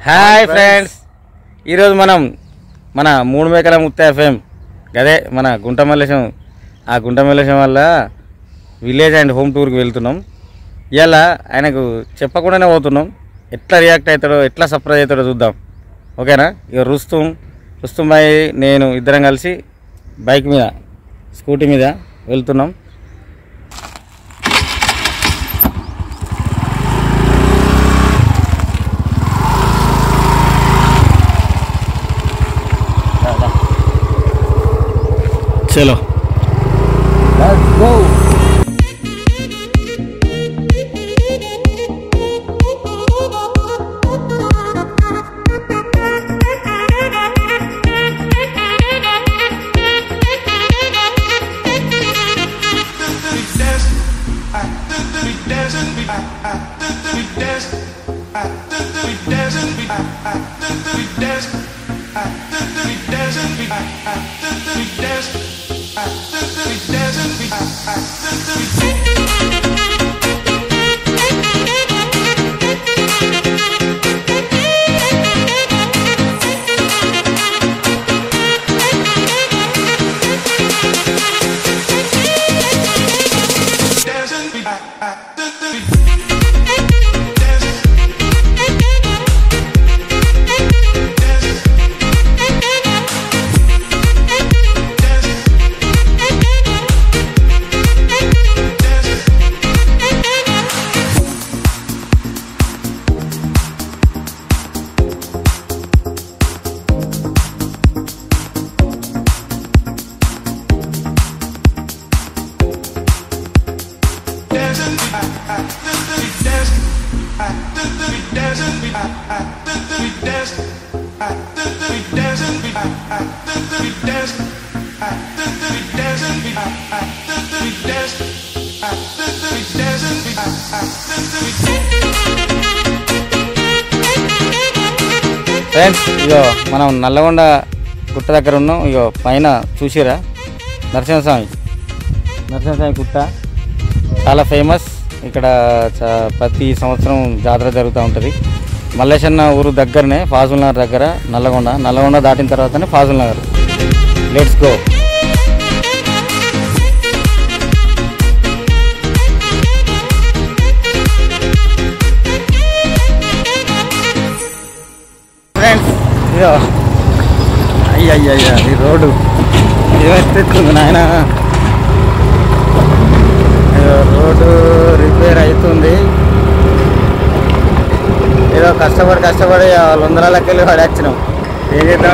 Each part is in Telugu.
హాయ్ ఫ్రెండ్స్, ఈరోజు మనం మన మూడు మేకల ముత్త ఎఫ్ఎం అదే మన గుంట మల్లేశం ఆ గుంట మల్లేశం వల్ల విలేజ్ అండ్ హోమ్ టూర్కి వెళ్తున్నాం. ఇలా ఆయనకు చెప్పకుండానే పోతున్నాం. ఎట్లా రియాక్ట్ అవుతాడో, ఎట్లా సర్ప్రైజ్ అవుతాడో చూద్దాం. ఓకేనా? ఇక రుస్తుం బాయ్ నేను ఇద్దరం కలిసి బైక్ మీద స్కూటీ మీద వెళ్తున్నాం. चलो लेट्स गो. ఫ్రెండ్స్, ఇగో మనం నల్లగొండ గుట్ట దగ్గర ఉన్నాం. ఇగో పైన చూసిరా నరసింహస్వామి గుట్ట చాలా ఫేమస్. ఇక్కడ ప్రతి సంవత్సరం జాతర జరుగుతూ ఉంటుంది. మల్లేశన్న ఊరు దగ్గరనే, ఫాజుల్ నగర్ దగ్గర నల్లగొండ దాటిన తర్వాతనే Fazul Nagar. Let's go. Friends, ఇదో అయ్యయ్య ఈ రోడ్డు ఏమైతుంది నాయన. రోడ్డు రిపేర్ అవుతుంది. ఏదో కష్టపడి వాళ్ళందరాలకి వెళ్ళి పడేచ్చినాం. ఏం చేద్దాం?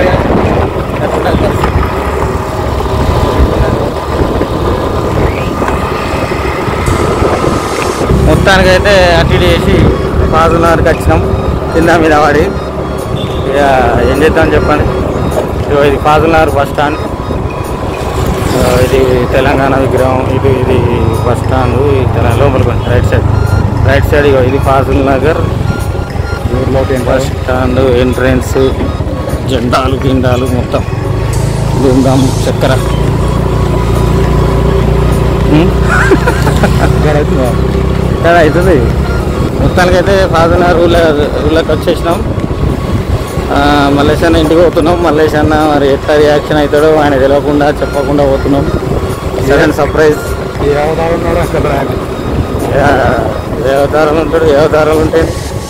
మొత్తానికైతే అటు చేసి ఫాజుల్ నగర్కి వచ్చినాం. కింద మీద పడి ఇక ఏం చేద్దాం చెప్పండి. ఇది ఫాజుల్ నగర్ బస్ స్టాండ్, ఇది తెలంగాణ విగ్రహం, ఇది బస్ స్టాండ్. లోపల రైట్ సైడ్ ఇగో ఇది Fazul Nagar bus stand entrance. జెండాలు గిండాలు మొత్తం ధూమ్ధాం చక్కెర ఇక్కడ అవుతుంది. మొత్తానికైతే ఫాజుల్ నగర్ ఊళ్ళోకి వచ్చేసినాం. మల్లేశన్న ఇంటికి పోతున్నాం. మల్లేశన్న మరి ఎట్లా రియాక్షన్ అవుతాడో ఆయన తెలియకుండా చెప్పకుండా పోతున్నాం. Sudden surprise. ఏ అవతారాలు ఉంటాడు, ఏ అవతారాలు ఉంటాయి.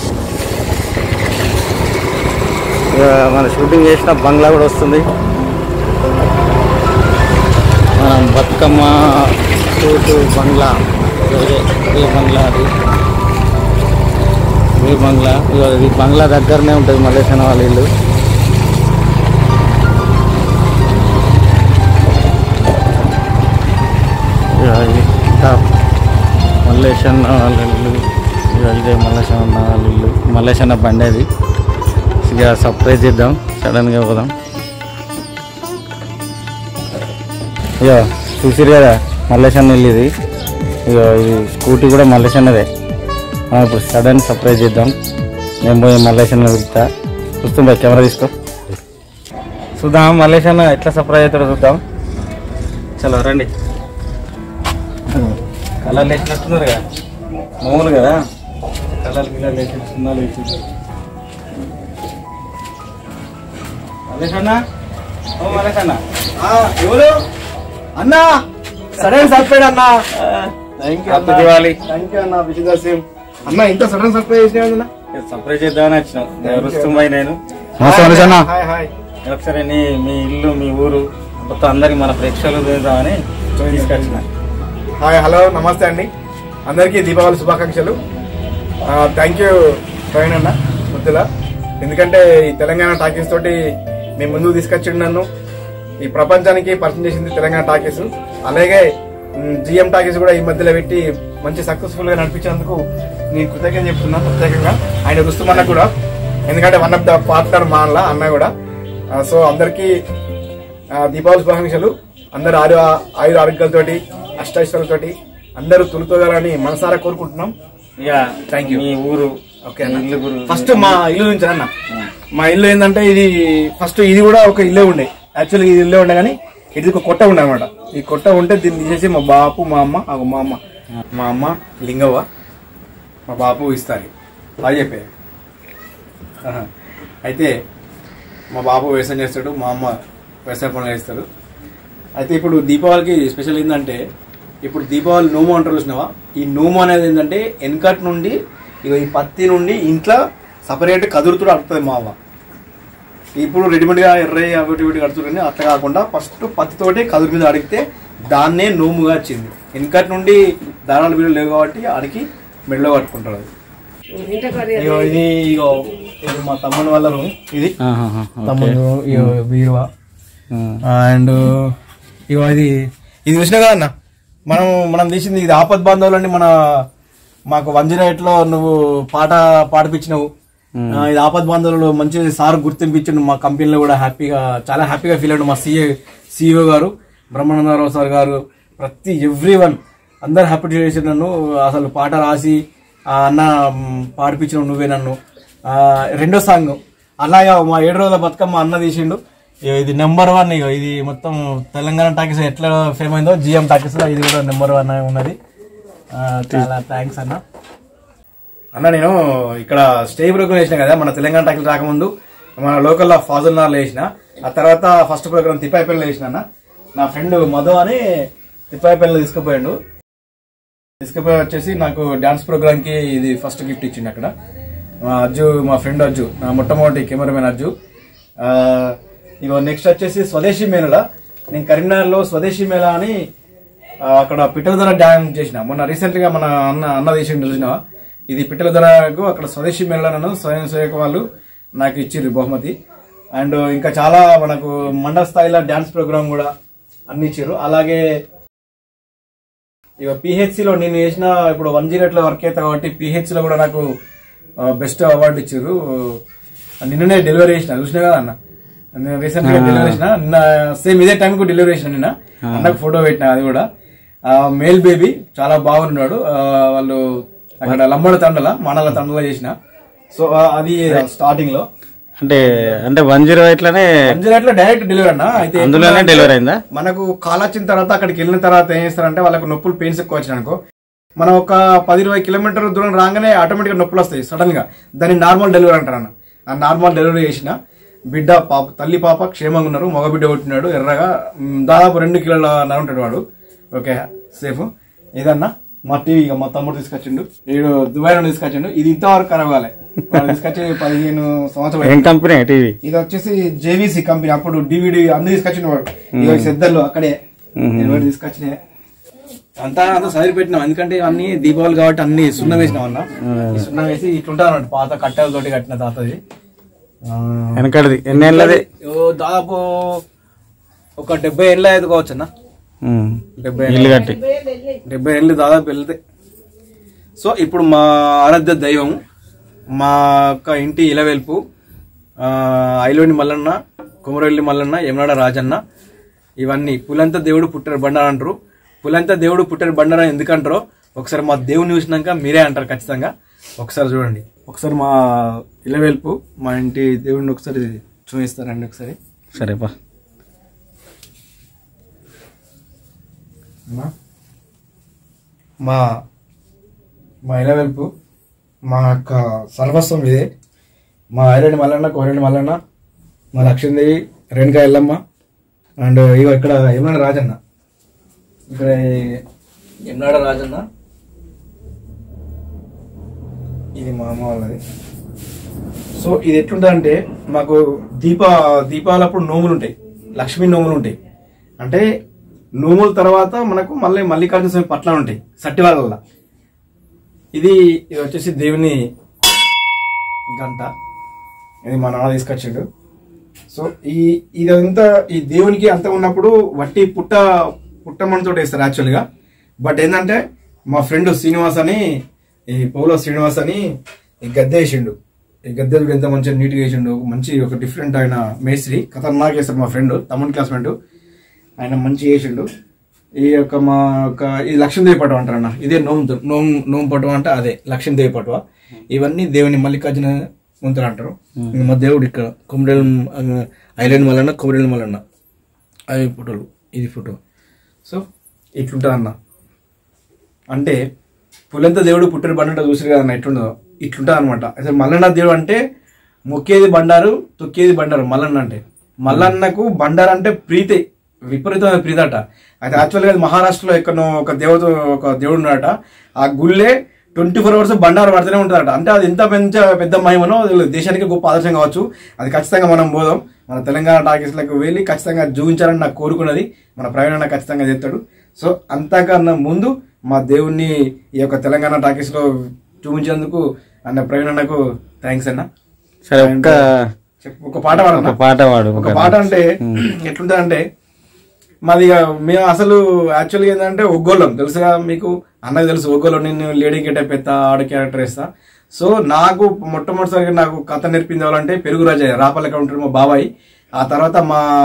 మన షూటింగ్ చేసిన బంగ్లా కూడా వస్తుంది. మనం బతుకమ్మ బంగ్లా, ఏ బంగ్లా అది, ఈ బంగ్లా. ఇది బంగ్లా దగ్గరనే ఉంటుంది మల్లేశన్న వాళ్ళ ఇల్లు. మల్లేశన్న వాళ్ళ ఇల్లు. ఇదే మల్లేశన్న వాళ్ళ ఇల్లు. మల్లేశన్న బండి అది. ఇక సర్ప్రైజ్ ఇద్దాం, సడన్గా పోదాం. ఇక చూసిరు కదా మల్లేశన్న ఇల్లు ఇది. ఇక ఇది స్కూటీ కూడా మల్లేశన్నదే. ఇప్పుడు సడన్ సర్ప్రైజ్ చేద్దాం. నేను పోయి మల్లేశన్న వెళ్తా. చూస్తుందా? కెమెరా తీసుకో. చూద్దాం మల్లేశన్న ఎట్లా సర్ప్రైజ్ అవుతాడో చూద్దాం. చలో రండి. కలర్లు వేసినట్టున్నారు కదా మామూలు కదా, కలర్లు గిలర్లు వేసి సున్నాలు వేసి ఎవరు అన్నా సడన్ సర్ప్రైజ్ అన్నా. అన్నా విజయదశమి అన్న ఇంత సడన్ సర్ప్రైజ్ చేసినా సర్ప్రైజ్ చేద్దామని వచ్చినాం. రుస్తుంబాయి నేను. ఒకసారి మీ ఇల్లు మీ ఊరు మొత్తం అందరికి మన ప్రేక్షకులు చూద్దామని తీసుకొచ్చిన. హాయ్ హలో నమస్తే అండి అందరికీ దీపావళి శుభాకాంక్షలు. థ్యాంక్ యూ ప్రవీణ్ అన్న ముద్దుల, ఎందుకంటే ఈ తెలంగాణ టాకీస్ తోటి మీ ముందుకు తీసుకొచ్చిండు నన్ను. ఈ ప్రపంచానికి పరిచయం చేసింది తెలంగాణ టాకీస్. అలాగే జిఎం టాకీస్ కూడా ఈ మధ్యలో పెట్టి మంచి సక్సెస్ఫుల్ గా నడిపించినందుకు నేను కృతజ్ఞత చెప్తున్నాను ప్రత్యేకంగా ఆయన రుస్తుమన్న కూడా, ఎందుకంటే వన్ ఆఫ్ ద పార్ట్నర్ మా అన్న కూడా. సో అందరికీ దీపావళి శుభాకాంక్షలు. అందరు ఆయుర ఆరోగ్యాలతోటి అష్టైశ్వర్యాలతోటి అందరూ తులుతోగాలని మనసారా కోరుకుంటున్నాం. Thank you. మీ ఊరు ఓకే ఫస్ట్ మా ఇల్లు నుంచి అన్న. మా ఇల్లు ఏంటంటే ఇది ఫస్ట్ ఇది కూడా ఒక ఇల్లే ఉండే, యాక్చువల్లీ ఇది ఇల్లే ఉండే కానీ ఇది ఒక కొట్ట ఉండే అనమాట. ఈ కొట్ట ఉంటే దీన్ని తీసేసి మా బాపు మా అమ్మ లింగవ్వ మా బాపు ఇస్తారు అది చెప్పే. అయితే మా బాపు వ్యవసాయం చేస్తాడు, మా అమ్మ వ్యవసాయ పనులు చేస్తాడు. అయితే ఇప్పుడు దీపావళికి స్పెషల్ ఏంటంటే ఇప్పుడు దీపావళి నోము అంటారు చూసినావా. ఈ నోము అనేది ఏంటంటే వెనకటి నుండి ఇక ఈ పత్తి నుండి ఇంట్లో సపరేట్ కదురుతుడు అడుతుంది మా అవ్వ. ఇప్పుడు రెడీమేడ్గా ఎర్రయ్య అవి కడుతుంది, అట్లా కాకుండా ఫస్ట్ పత్తితోటి కదురు మీద అడిగితే దాన్నే నోముగా వచ్చింది. వెనకటి నుండి దారాలు బిల్లు లేవు కాబట్టి అడిగి మెడలో కట్టుకుంటారు. ఇది ఇగో మా తమ్ముని వాళ్ళ రూమ్, ఇది తమ్ముడు బీరువా. అండ్ ఇగో ఇది చూసినా కదా అన్న మనం తీసింది ఇది ఆపద్ బాంధవులు అండి. మాకు 108 లో నువ్వు పాట పాడిపించినావు. ఇది ఆపద్ బాంధవులు మంచి సార్ గుర్తింపించండు. మా కంపెనీలో కూడా చాలా హ్యాపీగా ఫీల్ అయ్యాడు. మా సిఇఓ గారు బ్రహ్మానందరావు సార్ గారు, ప్రతి ఎవ్రీవన్ అందరు హ్యాపీ చేసి నన్ను అసలు పాట రాసి అన్న పాడిపించినావు నువ్వే నన్ను. రెండో సాంగ్ అలాగా మా 7 రోజుల బతుకమ్మ అన్న తీసిండు. ఇది నెంబర్ 1. ఇది మొత్తం తెలంగాణ టాకీస్ ఎట్లా ఫేమ్ అయిందో జిఎం టాకీస్ లో ఇది కూడా నెంబర్ 1 ఉన్నది. చాలా థ్యాంక్స్ అన్న. నేను ఇక్కడ స్టే ప్రోగ్రామ్ వేసిన కదా మన తెలంగాణ టాకీస్ రాకముందు మన లోకల్ ఫాజుల్నార్లో వేసిన. ఆ తర్వాత ఫస్ట్ ప్రోగ్రామ్ తిప్పాయిపల్లిలో వేసిన అన్న. నా ఫ్రెండ్ మధు అని తిప్పాయిపల్లిలో తీసుకుపోయాడు. తీసుకుపోయి వచ్చేసి నాకు డాన్స్ ప్రోగ్రామ్ కి ఇది ఫస్ట్ గిఫ్ట్ ఇచ్చిండు అక్కడ. మా ఫ్రెండ్ అజ్జు, నా మొట్టమొదటి కెమెరామెన్ అజ్జు. ఇగో నెక్స్ట్ వచ్చేసి స్వదేశీ మేళ. నేను కరీంనగర్ లో స్వదేశీ మేళ అని అక్కడ పిట్టల ధర డ్యాన్స్ చేసిన. మొన్న రీసెంట్ గా మన అన్న చేసిండు చూసిన. ఇది పిట్టల ధరకు అక్కడ స్వదేశీ మేళ నన్ను స్వయం సేవక వాళ్ళు నాకు ఇచ్చిర్రు బహుమతి. అండ్ ఇంకా చాలా మనకు మండల స్థాయిలో డాన్స్ ప్రోగ్రామ్ కూడా అన్ని ఇచ్చారు. అలాగే ఇక పిహెచ్సిలో నేను చేసిన ఇప్పుడు 108 లో వర్క్ అవుతా కాబట్టి పిహెచ్సిలో కూడా నాకు బెస్ట్ అవార్డు ఇచ్చారు. నిన్ననే డెలివరీ చేసిన చూసినా కదా అన్న. నేను రీసెంట్ గా డెలివరీ చేసిన నిన్న, సేమ్ ఇదే టైం కు డెలివరీ చేసిన నిన్న. అన్నకు ఫోటో పెట్టిన, అది కూడా మేల్ బేబీ చాలా బాగున్నాడు. వాళ్ళు అక్కడ లంబడ తండల మానల తండలో చేసిన. సో అది స్టార్టింగ్ లో అంటే 108 లో డైరెక్ట్ డెలివరీ అన్న. అయితే అందులోనే డెలివరీ అయిందా? మనకు కాల్ వచ్చిన తర్వాత అక్కడికి వెళ్ళిన తర్వాత ఏం చేస్తారంటే వాళ్ళకు నొప్పులు పెయిన్స్ ఎక్కువ వచ్చిన అనుకో, మనం ఒక 10-20 కిలోమీటర్ దూరం రాగానే ఆటోమేటిక్ గా నొప్పులు వస్తాయి సడన్ గా. దాన్ని నార్మల్ డెలివరీ అంటారు అన్న. ఆ నార్మల్ డెలివరీ చేసిన బిడ్డ తల్లి పాప క్షేమంగా ఉన్నారు. మగ బిడ్డ పుట్టినాడు ఎర్రగా, దాదాపు 2 కిలోల ఉంటాడు వాడు. Okay safe. ఇదన్నా మా టీవీ మా తమ్ముడు తీసుకొచ్చిండు, వీడు దుబాయ్ నుండి తీసుకొచ్చిండు. ఇది ఇంతవరకు ఖరాబ్ కాలే, తీసుకొచ్చి 15 సంవత్సరాలు. ఇది వచ్చేసి జేవీసీ కంపెనీ, అప్పుడు డివిడి అన్ని తీసుకొచ్చిండు వాడు. ఇక సెద్దర్లు అక్కడే తీసుకొచ్చినాయి. అంతా సైడ్ పెట్టినాం, ఎందుకంటే అన్ని దీపావళి కాబట్టి అన్ని సున్నం వేసినాం అన్న. సున్నం వేసి ఇట్లుంటా అన్నట్టు పాత కట్టెలతోటి కట్టిన తాతది. వెనకటిది ఎన్నేళ్ళది? దాదాపు ఒక 70 ఏళ్ళ అయితే కావచ్చు అన్న. 70 ఏళ్ళు దాదాపు వెళ్తే. సో ఇప్పుడు మా ఆరాధ్య దైవం, మా యొక్క ఇంటి ఇలవెల్పు ఐలోని మల్లన్న, కుమరవెల్లి మల్లన్న, యమనాడ రాజన్న, ఇవన్నీ పులంతా దేవుడు పుట్టారు బండారు అంటారు. పులంతా దేవుడు పుట్టారు బండారా ఎందుకంటారో ఒకసారి మా దేవుని చూసినాక మీరే అంటారు ఖచ్చితంగా. ఒకసారి చూడండి, ఒకసారి మా ఇలవెల్పు మా ఇంటి దేవుడిని ఒకసారి చూపిస్తారండి ఒకసారి. సరేపా. మా మా ఇలవెల్పు మా యొక్క సర్వస్వం ఇదే. మా ఐరేడి మల్లన్న, కోరేడి మల్లన్న, మా లక్ష్మీదేవి, రేణుకా ఎల్లమ్మ అండ్ ఇగో ఇక్కడ ఎమ్నాడ రాజన్న, ఇక్కడ ఎమ్నాడ రాజన్న, ఇది మా అమ్మ వాళ్ళది. సో ఇది ఎట్లుంటుందంటే మాకు దీపావళప్పుడు నోములు ఉంటాయి, లక్ష్మీ నోములు ఉంటాయి. అంటే నోముల తర్వాత మనకు మళ్ళీ మల్లికార్జున స్వామి పట్ల ఉంటాయి సట్టివాళ్ళ. ఇది వచ్చేసి దేవుని గంట, ఇది మా నాన్న తీసుకొచ్చిండు. సో ఇదంతా ఈ దేవునికి అంత ఉన్నప్పుడు వట్టి పుట్టమణితో వేస్తారు యాక్చువల్గా. బట్ ఏంటంటే మా ఫ్రెండ్ శ్రీనివాస్ అని, ఈ పౌలో శ్రీనివాస్ అని ఈ గద్దె వేసిండు. ఈ గద్దె ఎంత మంచిగా నీట్గా వేసిండు, మంచి ఒక డిఫరెంట్ ఆయన మేస్త్రి, ఖతర్నాక్ వేస్తాడు మా ఫ్రెండ్, తమ్ముడి క్లాస్మేట్, ఆయన మంచి వేసిండు. ఈ యొక్క మా యొక్క ఇది లక్ష్మీదేవి పటం అంటారన్న, ఇదే నోము పటం అంటే అదే లక్ష్మీదేవి పటవ. ఇవన్నీ దేవుని మల్లికార్జున ముంతలు అంటారు. మా దేవుడు ఇక్కడ కొమరేలు ఐలాండ్ మల్లన్న, కొమరేలు మల్లన్న అవి ఫోటోలు, ఇది ఫోటో. సో ఇట్లుంటుంది అన్న. అంటే పులంత దేవుడు పుట్టిన బండ చూసారు కదన్న ఎట్లుండదో, ఇట్లుంటుంది అనమాట. అసలు మల్లన్న దేవుడు అంటే మొక్కేది బండారు, తొక్కేది బండారు. మల్లన్న అంటే, మల్లన్నకు బండారు అంటే ప్రీతి, విపరీతమైన ప్రీతి అట. అయితే యాక్చువల్గా మహారాష్ట్రలో ఎక్కడో ఒక దేవుడు ఉన్నాడట. ఆ గుళ్ళే 24 hours బండారు పడుతూనే ఉంటుందట. అంటే అది ఎంత పెద్ద మహిమనో దేశానికి గొప్ప ఆదర్శం కావచ్చు. అది ఖచ్చితంగా మనం పోదాం, మన తెలంగాణ టాకీస్లకు వెళ్ళి ఖచ్చితంగా చూపించాలని నాకు కోరుకున్నది. మన ప్రవీణ్ అన్న ఖచ్చితంగా చేస్తాడు. సో అంతకన్నా ముందు మా దేవుణ్ణి ఈ యొక్క తెలంగాణ టాకీస్ లో చూపించేందుకు అన్న ప్రవీణ్ అన్నకు థ్యాంక్స్ అన్న. సరే ఒక పాట పాడు. ఒక పాట అంటే ఎట్లుంటా అంటే మాది మేము అసలు యాక్చువల్గా ఏంటంటే ఒగ్గోళ్ళం, తెలుసుగా మీకు, అన్నకు తెలుసు ఒగ్గోళ్ళం. నేను లేడీ గెటప్ ఎత్తా, ఆడ క్యారెక్టర్ వేస్తా. సో నాకు మొట్టమొదటిసారిగా నాకు కథ నేర్పింది ఎవరంటే పెరుగు రాజయ్య, రాపల్లి కౌంటర్ మా బాబాయ్. ఆ తర్వాత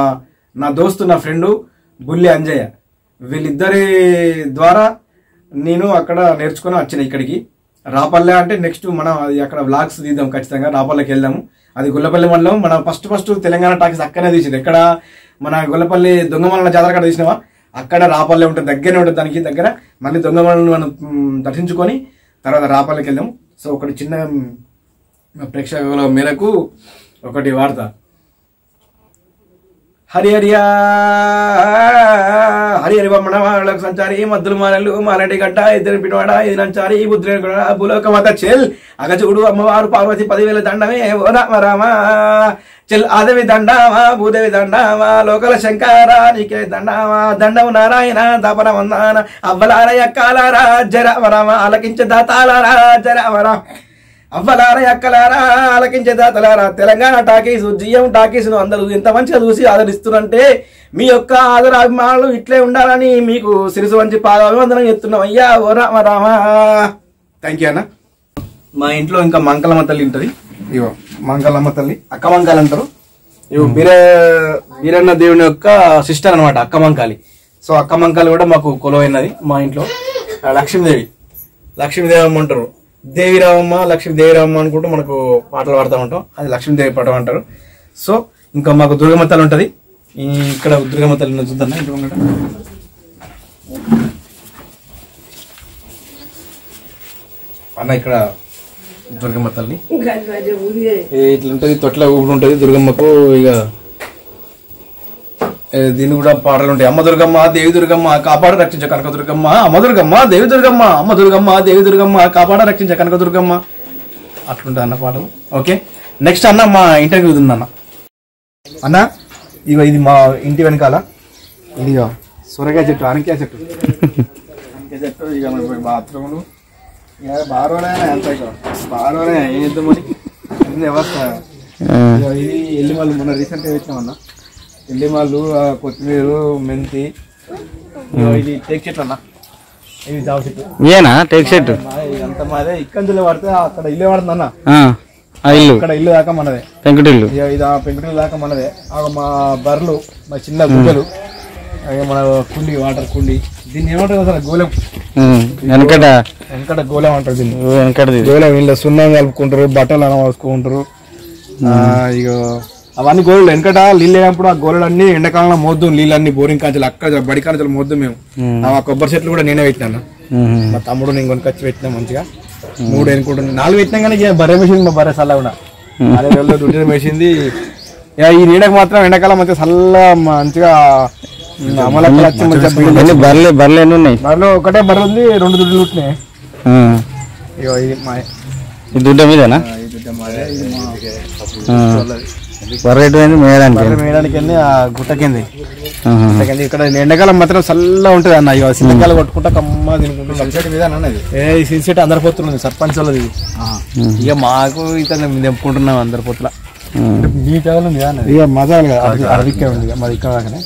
నా దోస్తు, నా ఫ్రెండు బుల్లి అంజయ్య, వీళ్ళిద్దరి ద్వారా నేను అక్కడ నేర్చుకుని వచ్చిన ఇక్కడికి. రాపల్లె అంటే నెక్స్ట్ మనం అది అక్కడ వ్లాగ్స్ తీద్దాం ఖచ్చితంగా, రాపల్లెకి వెళ్దాము. అది గుల్లపల్లి మండలం. మనం ఫస్ట్ తెలంగాణ టాకీస్ అక్కడనే తీసింది. ఎక్కడ మన గొల్లపల్లి దొంగమల్ల జాతర కాడ తీసినావా, అక్కడ రాపల్లె ఉంటుంది, దగ్గరనే ఉంటుంది దానికి దగ్గర. మళ్ళీ దొంగమల్లని మనం దర్శించుకొని తర్వాత రాపల్లెకి వెళ్దాము. సో ఒకటి చిన్న ప్రేక్షకుల మేరకు ఒకటి వార్త. హరి బొమ్మలకు సంచారి మద్దులు మానలు మాలటి గడ్డ ఇద్దరు పిటవాడ ఇది నంచారి బుద్ధి భూలోక మాత చెల్ అగచూడు అమ్మవారు పార్వతి 10,000 దండమే ఓ రామ చెల్ ఆదేవి దండామా భూదేవి దండామా లోకల శంకర నీకే దండామా దండవు నారాయణ దపర వందాన అవ్వలార ఎక్కాలారా జర వరామ ఆలకించే దాతాలారా జర వరా అవ్వలారా ఎక్కలారా ఆలకించే దాతలారా. తెలంగాణ టాకీస్, జిఎం టాకీస్ అందరూ ఎంత మంచిగా చూసి ఆదరిస్తున్నారంటే మీ యొక్క ఆదరాభిమానులు ఇట్లే ఉండాలని మీకు శిరసు వంచి పాదాభివందనం చెప్తున్నాం అయ్యా ఓ రామ రామ. థ్యాంక్ యూ అన్న. మా ఇంట్లో ఇంకా మంకలమ్మ తల్లి ఉంటుంది. ఇవో మంకలమ్మ తల్లి, అక్క మంకాలి అంటారు. ఇవి వీరన్న దేవుని యొక్క సిస్టర్ అనమాట, అక్క మంకాలి. సో అక్క మంకాలి కూడా మాకు కొలువైనది మా ఇంట్లో. లక్ష్మీదేవి అమ్మ అంటారు, దేవిరామమ్మ లక్ష్మీదేవిరామమ్మ అనుకుంటూ మనకు పాటలు పాడుతూ ఉంటాం, అది లక్ష్మీదేవి పటం అంటారు. సో ఇంకా మాకు దుర్గమ్మ తల్లి ఉంటుంది. ఇక్కడ దుర్గమ్మ తల్లి చూద్దాం. అన్న ఇక్కడ దుర్గమ్మ తల్లి ఇట్లా ఉంటుంది, తొట్ల ఊపిడి ఉంటుంది దుర్గమ్మకు. ఇక దీన్ని కూడా పాటలు ఉంటాయి. అమ్మ దుర్గమ్మ దేవి దుర్గమ్మ కాపాడ రక్షించ కనక దుర్గమ్మ, అమ్మ దుర్గమ్మ దేవి దుర్గమ్మ, అమ్మ దుర్గమ్మ దేవి దుర్గమ్మ కాపాడ రక్షించ కనక దుర్గమ్మ, అట్లుంటుంది అన్న పాటలు. ఓకే నెక్స్ట్ అన్న మా ఇంటర్వ్యూ ఉంది అన్న. ఇగో ఇది మా ఇంటి వెనకాల, ఇదిగో సొరకాయ చెట్టు, అనకాయ చెట్టు. ఇక బాత్రూములు ఇక బారోనే ఏం చేద్దామని వ్యవస్థ. ఇది ఎల్లిమల్లు మొన్న రీసెంట్గా పెట్టినామన్నా. ఎల్లిమల్లు, కొత్తిమీర, మెంతి. ఇది టేక్ చెట్లు అన్న, ఇది జామ చెట్టు. ఏనా టేక్ చెట్టు అంత మాదే. ఇక్కడ పడితే అక్కడ ఇల్లే పడుతుంది అన్న, ఇక్కడ ఇల్లు దాకా మనదే, పెంకుటిల్లు. ఇది ఆ పెంకుటిల్లు దాకా మనదే. మా బర్రెలు, మా చిన్న గుడ్డలు, మన కుండి, వాటర్ కుండి. దీన్ని ఏమంటారు అసలు? గోలెం, వెనకట గోలెం అంటారు దీన్ని. గోలెం వీళ్ళు సున్నం కలుపుకుంటారు, బట్టలు వేసుకుంటారు. ఇక అవన్నీ గోళలు వెనకట నీళ్ళు లేనప్పుడు ఆ గోళలన్నీ ఎండాకాలంలో మోద్దాం, నీళ్ళన్నీ బోరింగ్ కాంచాలి, అక్కడ బడి కాంచాలి మోద్దాం మేము. ఆ కొబ్బరి చెట్లు కూడా నేనే పెట్టినా, మా తమ్ముడు నేను కొనుకొచ్చి పెట్టినా మంచిగా. 3 ఎనుకుంటుంది, 4 పెట్టినా కానీ బర్రె మెషిన్, మా బర్రె సల్లా కూడా 4 రోజుల్లో డ్యూటీ మెషింది. ఈ నీడకు మాత్రం ఎండాకాలం మంచిగా చల్ల మంచిగా అమలక్కలు వచ్చి మంచిగా బర్రెలు ఎన్ని ఉన్నాయి? బర్రెలు ఒకటే బర్రె ఉంది, 2 దుడ్లు ఉంటున్నాయి. ఇగో ఇది మా ఈ దుడ్డ మీదేనా? మేయడానికి వెళ్ళి ఆ గుట్ట కింది ఇక్కడ ఎండాకాలం మాత్రం చల్లగా ఉంటుంది అన్న. ఇక సిద్ధకాలు కొట్టుకుంటా కమ్మ తినుకుంటా. ఈ సిన్సెట్ అందరి పొత్తులు సర్పంచ్ వాళ్ళది. ఇక మాకు ఇక తెంపుకుంటున్నాం అందరి పొత్తుల. ఇక మజాలు కదా అరవిక్కే ఉంది మాది ఇక్కడ దాకానే.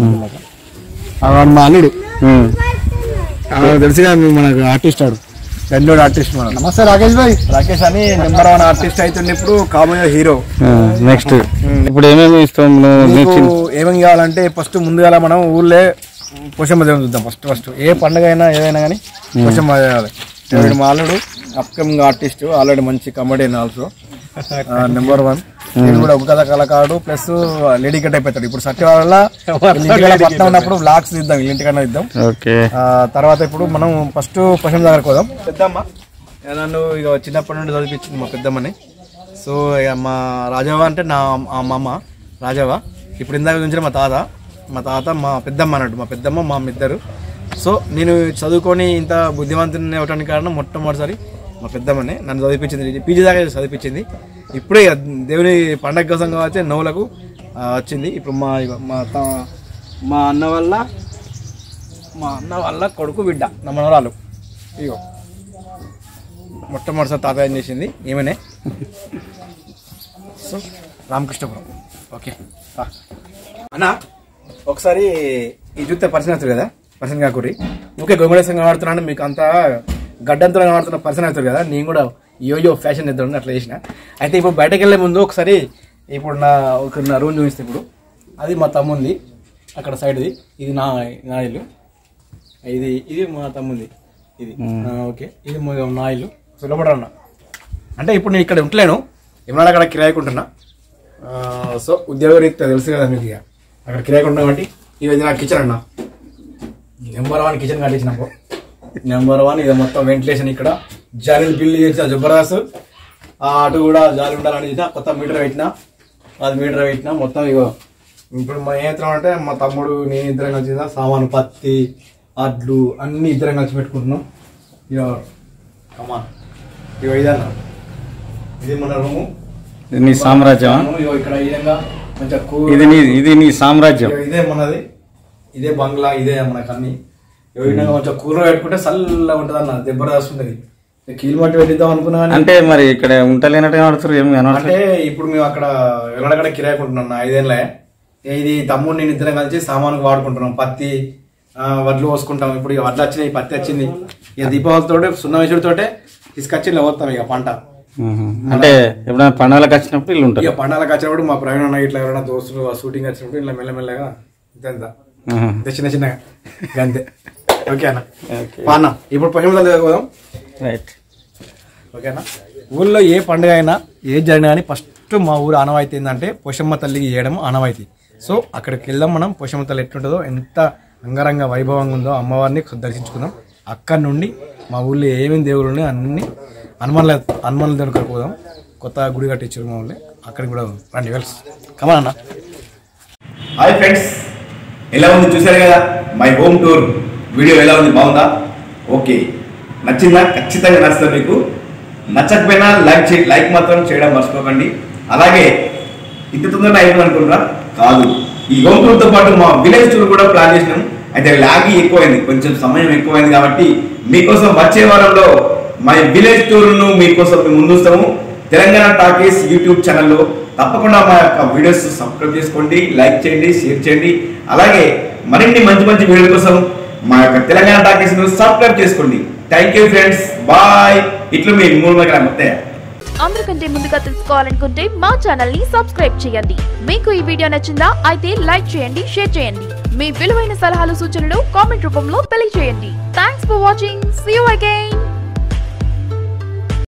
మా అల్లుడు తెలిసిగా మనకు ఆర్టిస్ట్ ఆడు బెంగళూరు ఆర్టిస్ట్. మనం నమస్తే రాకేష్ భాయ్. రాకేష్ అని నెంబర్ 1 ఆర్టిస్ట్ అవుతుండే ఇప్పుడు కాబోయే హీరో. నెక్స్ట్ ఇప్పుడు ఏమేమి ఇస్తాం? ఏమేమి కావాలంటే ఫస్ట్ ముందుగా మనం ఊళ్ళో పోషమ్మ దేవుని చూద్దాం. ఫస్ట్ ఏ పండుగ అయినా ఏదైనా కానీ పోషమ్మ చేయాలి. మా అల్లుడు అప్కమింగ్ ఆర్టిస్ట్, ఆల్రెడీ మంచి కమెడియన్ ఆల్సో నెంబర్ 1. ఇది కూడా ఒక కథ కళాకారుడు ప్లస్ లేడీ కట్ అయిపోతాడు. ఇప్పుడు సత్యవాళ్ళ పట్నం ఉన్నప్పుడు బ్లాగ్స్ ఇద్దాం, ఇంటికన్నా ఇద్దాం. తర్వాత ఇప్పుడు మనం ఫస్ట్ పశ్చిమ దగ్గరకు పోదాం. పెద్దమ్మ నన్ను ఇక చిన్నప్పటి నుండి చదివించింది మా పెద్దమ్మని. సో ఇక మా రాజవ్వ అంటే నా అమ్మ రాజవ్వ. ఇప్పుడు ఇందాక నుంచి మా తాత మా పెద్దమ్మ అన్నట్టు. మా పెద్దమ్మ మా ఇద్దరు. సో నేను చదువుకొని ఇంత బుద్ధివంతుని అవ్వడానికి కారణం మొట్టమొదటిసారి మా పెద్దమ్మనే నన్ను చదివించింది. పీజీ దాకా చదివించింది. ఇప్పుడే దేవుని పండగ కోసం కావచ్చు నవ్వులకు వచ్చింది. ఇప్పుడు మా అన్న వాళ్ళ కొడుకు బిడ్డ నా మనవరాలు. ఇగో మొట్టమొదటిసారి తాతయ్యం చేసింది ఏమనే. సో రామకృష్ణపురం. ఓకే అన్న ఒకసారి ఈ చూస్తే పర్సన్ అవుతుంది కదా, పర్సన్ కాకూరి ఓకే గొంగళేశ్వరంగా ఆడుతున్నాను. మీకు అంతా గడ్డంతో ఆడుతున్న పర్సన్ అవుతుంది కదా, నేను కూడా యోయో ఫ్యాషన్ ఇద్దాం అట్లా చేసిన. అయితే ఇప్పుడు బయటకు వెళ్ళే ముందు ఒకసారి ఇప్పుడు నా రూమ్ చూపిస్తే ఇప్పుడు అది మా తమ్ముంది అక్కడ సైడ్ది, ఇది నా ఇల్లు, ఇది మా తమ్ముంది ఇది. ఓకే ఇది నా ఇల్లు. సులభడ అన్న అంటే ఇప్పుడు నేను ఇక్కడ ఉంటలేను, ఏమన్నా అక్కడ కిరాయికుంటున్నా. సో ఉద్యోగరీత్యా తెలుసు కదా మీకు, అక్కడ కిరాయికుంటున్నా కాబట్టి ఇది నా కిచెన్ అన్న. Number 1 kitchen కట్టించినాము. నెంబర్ 1 ఇది మొత్తం వెంటిలేషన్. ఇక్కడ జాలీలు బిల్లు చేసిన జబర్దస్త్. అటు కూడా జాలి ఉండాలని చేసిన, కొత్త మీటర్ పెట్టినా, అది మీటర్ పెట్టినా మొత్తం. ఇగో ఇప్పుడు మా ఏం అంటే మా తమ్ముడు నేను ఇద్దరం కలిసి సామాను పత్తి అడ్లు అన్ని ఇద్దరం కలిసి పెట్టుకుంటున్నాం. ఇక కమాన్ ఇగో ఇదన్న, ఇది మన రూము, నీ సామ్రాజ్యం. ఇగో ఇక్కడ ఈ విధంగా మంచిగా ఇది నీ సామ్రాజ్యం. ఇదే మనది, ఇదే బంగ్లా, ఇదే మనకు అన్ని. కొంచెం కూరలో పెట్టుకుంటే చల్లగా ఉంటుంది అన్న, జబర్దస్త్ ఉంటుంది. కీలు మట్టి పెట్టిద్దాం అనుకున్నా. అంటే మరి ఇక్కడ ఉంటలేనట్టు ఆడుతారు ఏమి అంటే ఇప్పుడు మేము అక్కడ వెళ్ళడక్కడ కిరాయికుంటున్నాం 5 ఏళ్ళే. ఇది తమ్ముడు నేను ఇద్దరం కలిసి సామానుకు వాడుకుంటున్నాం. పత్తి వడ్లు పోసుకుంటాం. ఇప్పుడు ఇక వడ్లు వచ్చినాయి, పత్తి వచ్చింది. ఇక దీపావళితో సున్నవేశుడితోటే తీసుకొచ్చి ఇలా పోతాం ఇక పంట. అంటే ఎప్పుడైనా పండుగలకు వచ్చినప్పుడు ఇల్లు ఉంటుంది. ఇక పండుగలకు వచ్చినప్పుడు మా ప్రవీణ అన్న ఇట్లా ఎవరైనా దోస్తులు షూటింగ్ వచ్చినప్పుడు ఇలా మెల్లమెల్లగా ఇంత చిన్నగా అంతే. ఓకే అన్న అన్న ఇప్పుడు పశ్చిమ పోదాం. రైట్ ఓకేనా. ఊళ్ళో ఏ పండుగ అయినా ఏది జరిగినా కానీ ఫస్ట్ మా ఊరు ఆనవాయితీ ఏంటంటే పోషమ్మ తల్లికి చేయడం ఆనవాయితీ. సో అక్కడికి వెళ్దాం మనం. పోషమ్మ తల్లి ఎట్లుంటుందో, ఎంత అంగరంగ వైభవంగా ఉందో అమ్మవారిని దర్శించుకుందాం. అక్కడి నుండి మా ఊళ్ళో ఏమేమి దేవుళ్ళు ఉన్నాయో అన్ని హనుమాన్ల దగ్గరికి పోదాం. కొత్త గుడి కట్టించారు మా ఊళ్ళో, అక్కడికి కూడా రండి వెల్స్ కమా అన్న. హాయ్ ఫ్రెండ్స్, ఎలా ఉంది చూసారు కదా మై హోమ్ టూర్ వీడియో. ఎలా ఉంది, బాగుందా? ఓకే, నచ్చిందా? ఖచ్చితంగా నచ్చుతుంది మీకు. నచ్చకపోయినా లైక్ మాత్రం చేయడం మర్చిపోకండి. అలాగే ఇంత తొందరగా అయిపోయింది అనుకుంటారా? కాదు, ఈ హోమ్ టూర్తో పాటు మా విలేజ్ టూర్ కూడా ప్లాన్ చేసినాం. అయితే లాగి ఎక్కువైంది, కొంచెం సమయం ఎక్కువైంది కాబట్టి మీకోసం వచ్చే వారంలో మై విలేజ్ టూర్ను మీకోసం ముందుస్తాము. తెలంగాణ టాకీస్ యూట్యూబ్ ఛానల్లో తప్పకుండా మా యొక్క వీడియోస్ సబ్స్క్రైబ్ చేసుకోండి, లైక్ చేయండి, షేర్ చేయండి. అలాగే మరిన్ని మంచి మంచి వీడియోల కోసం మా యొక్క తెలంగాణ టాకీస్ ను సబ్స్క్రైబ్ చేసుకోండి. Thank you friends, bye. ఇట్లు మీ 3 మొత్తం. అందరికంటే ముందుగా తెలుసుకోవాలనుకుంటే మా ఛానల్ ని సబ్స్క్రైబ్ చేయండి. మీకు ఈ వీడియో నచ్చిందా? అయితే లైక్ చేయండి, షేర్ చేయండి. మీ విలువైన సలహాలు సూచనలు కామెంట్ రూపంలో తెలియజేయండి. Thanks for watching. See you again.